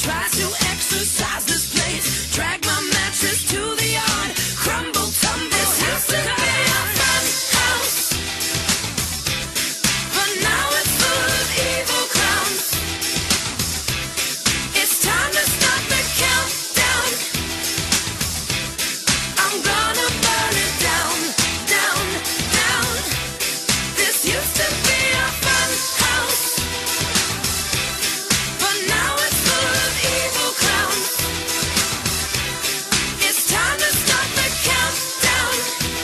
tries to exercise this place. Drag my mattress to the yard, crumble, tumble. This used to be a fun house, but now it's full of evil clowns. It's time to start the countdown. I'm gonna burn it down, down, down. This used to be a fun house, but now it's full of evil clowns. It's time to start the countdown.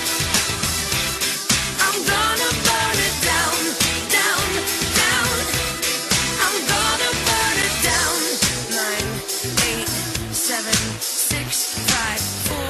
I'm gonna burn it down, down, down. I'm gonna burn it down. 9, 8, 7, 6, 5, 4,